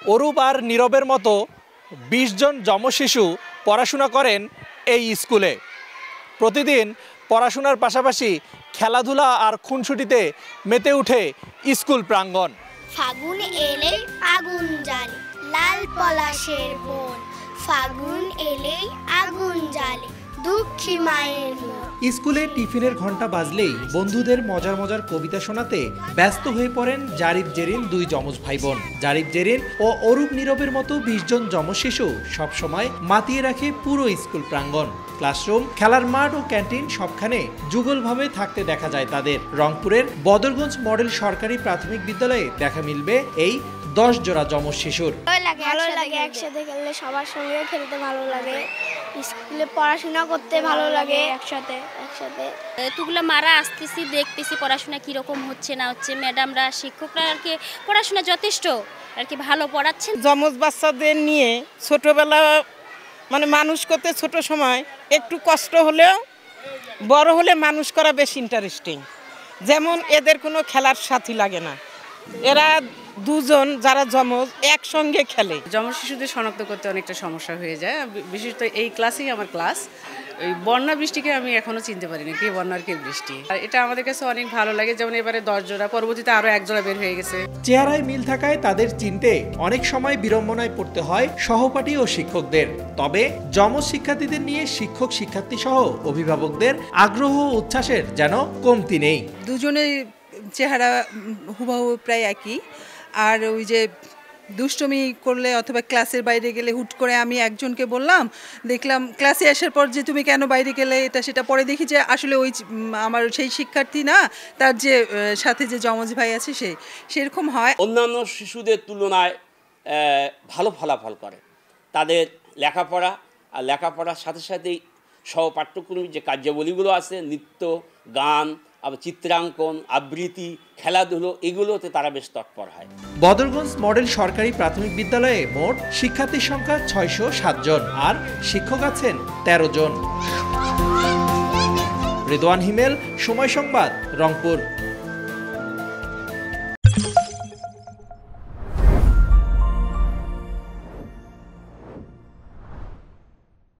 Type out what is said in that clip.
অরূপ আর নীরবের মতো ২০ জন যমজ শিশু পড়াশোনা করেন এই স্কুলে। প্রতিদিন পড়াশোনার পাশাপাশি খেলাধুলা আর খুনসুটিতে মেতে ওঠে স্কুল প্রাঙ্গণ। ফাগুন এলেই আগুন জ্বালে, লাল পলাশের বন। ফাগুন এলেই আগুন জ্বালে, দুঃখী মায়ের মন। স্কুলে টিফিনের ঘন্টা বাজলেই বন্ধুদের মজার মজার কবিতা শোনাতে ব্যস্ত হয়ে পড়েন জারিফ জেরিন দুই যমজ ভাই বোন। জারিফ জেরিন ও অরূপ নীরবের মতো ২০ জন যমজ শিশু সবসময় মাতিয়ে রাখে পুরো স্কুল প্রাঙ্গণ। ক্লাসরুম, খেলার মাঠ ও ক্যান্টিন সবখানে যুগলভাবে থাকতে দেখা যায় তাদের। রংপুরের বদরগঞ্জ মডেল সরকারি প্রাথমিক বিদ্যালয়ে দেখা মিলবে এই ১০ জোড়া যমজ শিশুর। ভালো লাগে, একসাথে খেললে সবার সঙ্গে খেলতে ভালো লাগে, স্কুলে পড়াশোনা করতে ভালো লাগে একসাথে। এতগুলো মারা আসতেছি, দেখতেছি পড়াশোনা কীরকম হচ্ছে না হচ্ছে। ম্যাডামরা, শিক্ষকরা আর কি পড়াশোনা যথেষ্ট আর কি ভালো পড়াচ্ছেন। যমজ বাচ্চাদের নিয়ে ছোটবেলা মানুষ করতে ছোট সময় একটু কষ্ট হলেও বড় হলে মানুষ করা বেশ ইন্টারেস্টিং। যেমন এদের কোনো খেলার সাথী লাগে না, এরা দুজন যারা যমজ একসঙ্গে খেলে। যমজ শিশুদের শনাক্ত করতে অনেকটা সমস্যা হয়ে যায়, বিশেষত এই ক্লাসেই আমার ক্লাস। ওই বন্যা বৃষ্টিকে আমি এখনো চিনতে পারিনি কে বন্যা আর কে বৃষ্টি। আর এটা আমাদের কাছে অনেক ভালো লাগে, যেমন এবারে ১০ জোড়া, পরবর্তীতে আরো ১ জোড়া বের হয়ে গেছে। চেহারায় মিল থাকায় তাদের চিনতে অনেক সময় বিড়ম্বনায় পড়তে হয় সহপাঠী ও শিক্ষকদের। তবে যমজ শিক্ষার্থীদের নিয়ে শিক্ষক, শিক্ষার্থী সহ অভিভাবকদের আগ্রহ ও উচ্ছ্বাসের যেন কমতি নেই। দুজনের চেহারা হুবহু প্রায় একই। আর ওই যে দুষ্টমি করলে অথবা ক্লাসের বাইরে গেলে হুট করে আমি একজনকে বললাম, দেখলাম ক্লাসে আসার পর যে তুমি কেন বাইরে গেলে, এটা সেটা পরে দেখি যে আসলে ওই আমার সেই শিক্ষার্থী না, তার যে সাথে যে যমজ ভাই আছে সেরকম হয়। অন্যান্য শিশুদের তুলনায় ভালো ফলাফল করে তাদের লেখাপড়া, আর লেখাপড়ার সাথে সাথেই সহপাঠ্যক্রমিক যে কার্যাবলীগুলো আছে, নৃত্য, গান, আবার চিত্রাঙ্কন, আবৃত্তি, খেলাধুলো, এগুলোতে তারা বেশ তৎপর হয়। বদরগঞ্জ মডেল সরকারি প্রাথমিক বিদ্যালয়ে মোট শিক্ষার্থীর সংখ্যা ৬০৭ জন আর শিক্ষক আছেন ১৩ জন। রিদওয়ান হিমেল, সময় সংবাদ, রংপুর।